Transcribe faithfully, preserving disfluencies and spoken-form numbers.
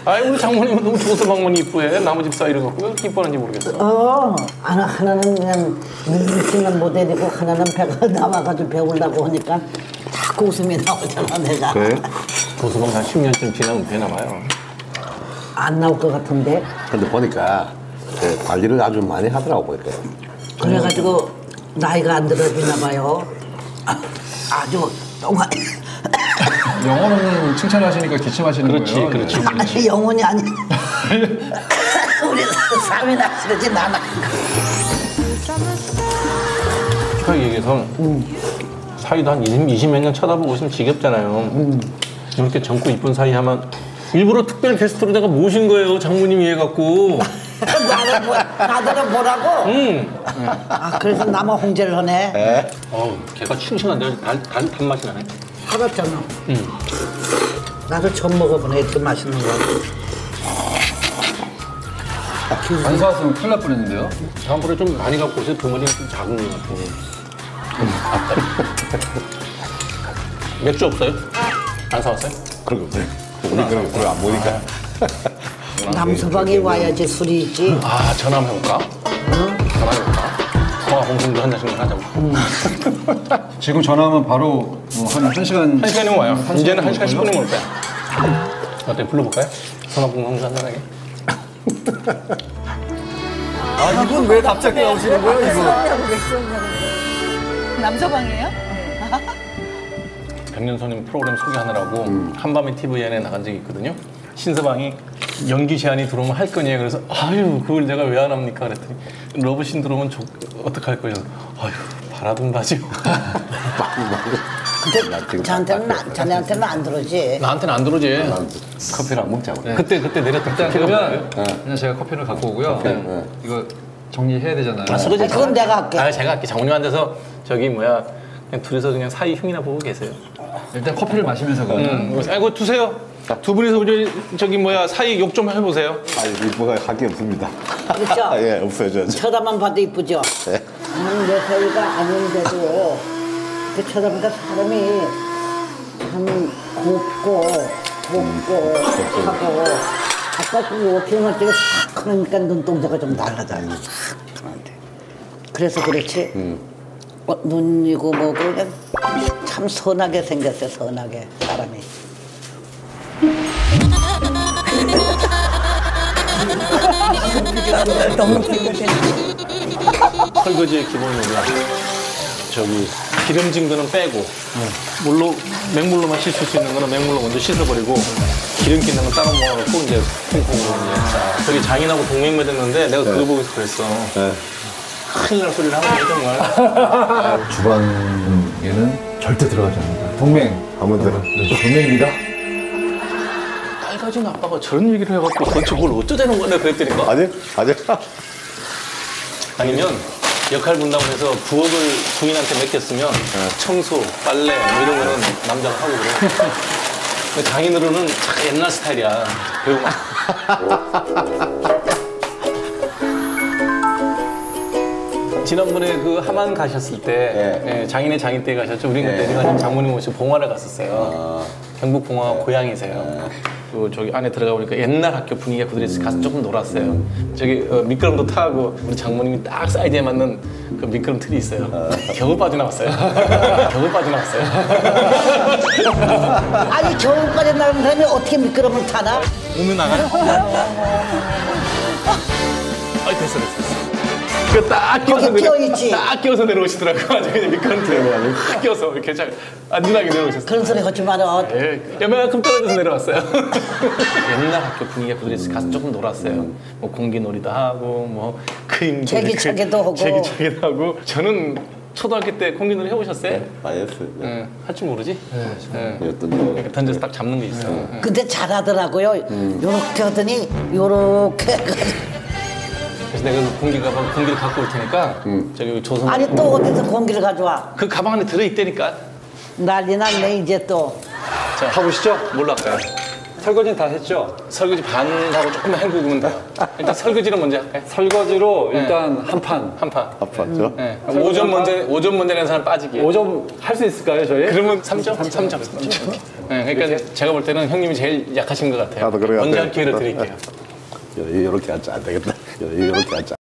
아이 우리 장모님은 너무 조서방만 이쁘해. 나무 집 사이를 갖고 왜 이렇게 이뻐하는지 모르겠어. 어, 하나, 하나는 그냥 눈치는 모델이고 하나는 배가 나와가지고 배우려고 하니까 자꾸 웃음이 나오잖아 내가. 그래? 조서방 한 십 년쯤 지나면 배 나와요. 안 나올 것 같은데. 근데 보니까 네, 관리를 아주 많이 하더라고 보니까. 그래가지고 나이가 안 들어지나 봐요. 아, 아주 동안. 영혼 없는 칭찬을 하시니까 기침하시는 그렇지, 거예요. 그렇지, 네. 그렇지. 아니, 영혼이 아니. 우리 삼이나 싫지 나나. 솔직하게 얘기해서 음. 사이도 한 이십 몇 년 쳐다보고 있으면 지겹잖아요. 음. 이렇게 젊고 이쁜 사이 하면 일부러 특별 게스트로 내가 모신 거예요. 장모님 이해갖고. 나를 보, 나들은 보라고? 응. 아, 그래서 나만 홍제를 하네. 네. 어우, 걔가 싱싱한데 단, 단, 단맛이 나네. 살았잖아. 응. 나도 처음 먹어보네, 이렇게 맛있는 거. 안 사왔으면 큰일 날 뻔했는데요. 다음번에 좀 많이 갖고 오세요. 덩어리가 좀 작은 것 같아. 맥주 없어요? 안 사왔어요? 그런 거 없어요. 우리 그런 거 안 보니까. 남서방이 와야지 술이 있지. 아, 전화 한번 해볼까? 응? 전화해볼까? 통화 방송도 한 잔씩만 하자고. 음. 지금 전화하면 바로 뭐한 한 시간. 한 시간이면 와요. 이제는 한 시간 십 분이면 올 거야. 어때? 불러볼까요? 전화 방송 한잔하게. 아, 이분 왜 갑자기 나오시는 거예요, 이분? 남서방이에요? 백년손님 프로그램 소개하느라고 음. 한밤의 티비엔에 나간 적이 있거든요. 신서방이 연기 제안이 들어오면 할 거냐 그래서 아유 그걸 내가 왜 안 합니까 그랬더니 러브신 들어오면 저, 어떡할 거예요? 아유 바라던 바지요. 근데 저한테는 안, 자네한테는 안 들어오지. 나한테는 안 들어오지. 커피를 안 먹자고. 네. 그때 그때 내렸던 일단 때 그러면 그냥 제가 커피를 갖고 오고요. 커피, 네. 이거 정리해야 되잖아요. 아, 설거지 그건 내가 할게. 아 제가 할게. 장모님한테서 저기 뭐야 그냥 둘이서 그냥 사이 흉이나 보고 계세요. 일단 커피를 마시면서 그러면. 음. 아이고 두세요. 두 분이서 저기, 저기 뭐야 사이 욕 좀 해보세요. 아니 이뻐가 하기 없습니다. 그렇죠? 아, 예 없어요 저. 쳐다만 봐도 이쁘죠? 네. 나는 내 사이가 아닌데도 그 쳐다보다 사람이 참 곱고 곱고 하고 아까 그 워킹할 때가 싹 하니까 눈동자가 좀 달라져요. 싹 하는데 그래서 그렇지 음. 어, 눈이고 뭐고 그냥 참 선하게 생겼어요. 선하게 사람이. 너무 설거지의 기본 요리야. 저기 기름진 거는 빼고 물로 맹물로만 씻을 수 있는 거는 맹물로 먼저 씻어버리고 기름기 있는 건 따로 모아놓고 이제 콩콩으로 이제 자, 저기 장인하고 동맹 맺었는데 내가 그거 보고서 그랬어. 네. 큰일 날 소리를 하는 거야 정말. 주방에는 절대 들어가지 않는다. 동맹. 한번 들어. 네, 저 동맹입니다. 빨가진 아빠가 저런 얘기를 해갖고 도대체 뭘 어쩌자는 거야 그랬더니까 아직 아직. 아니면 역할 분담을 해서 부엌을 부인한테 맡겼으면 청소, 빨래 뭐 이런 거는 남자가 하고 그래. 근데 장인으로는 참 옛날 스타일이야. 배우가. 지난번에 그 하만 가셨을 때 네. 예, 장인의 장인 때 가셨죠. 우리 네. 그때 제가 장모님 모시고 봉화를 갔었어요. 아. 경북 봉화 고향이세요. 그 저기 안에 들어가 보니까 옛날 학교 분위기가 그대로 있어서 가서 조금 놀았어요. 저기 어, 미끄럼도 타고 우리 장모님이 딱 사이즈에 맞는 그 미끄럼 틀이 있어요. 겨우 빠져나왔어요. 겨우 빠져나왔어요. 아니 겨울까지 나가는 사람이 어떻게 미끄럼을 타나? 오늘 나가요? 아 됐어 됐어 됐어. 그 딱 끼워서 거기 내려, 끼어있지? 딱 끼워서 내려오시더라고. 아주 그냥 미끄럼 틀에 딱 끼워서 이렇게 잘 안전하게 내려오셨어요. 그런 소리 하지 마라. 예, 요만큼 떨어져서 내려왔어요. 옛날 학교 분위기가 그대로 있어서 가서 조금 놀았어요. 뭐 공기놀이도 하고, 뭐 그림 제기차기도 하고. 제기차기도 하고. 저는 초등학교 때 공기놀이 해보셨어요? 네, 많이 했어요. 네. 응, 할 줄 모르지? 네. 네. 어떤 거. 이렇게 던져서 딱 잡는 게 있어요. 응. 근데 잘하더라고요. 요렇게 하더니 요렇게 그래서 내가 그 공기 가방 공기를 갖고 올 테니까 저기 조선 아니 또 어디서 공기를 가져와? 그 가방 안에 들어 있다니까. 난리 났네 이제 또. 자, 가보시죠. 뭘로 할까요? 설거지는 다 했죠? 설거지 반하고 조금만 헹구면 돼요. 일단 설거지를 먼저 할까요? 설거지로 일단 한 판. 한 판. 아팠죠? 네. 오 점 먼저 오 점 먼저 내는 사람 빠지기. 오 점 할 수 있을까요, 저희? 그러면 삼 점? 삼 점. 삼 점. 네, 그러니까 제가 볼 때는 형님이 제일 약하신 것 같아요. 나도 그래 언제 같아. 한 기회를 드릴게요. 이렇게 하자 안 되겠다. 이렇게 하자.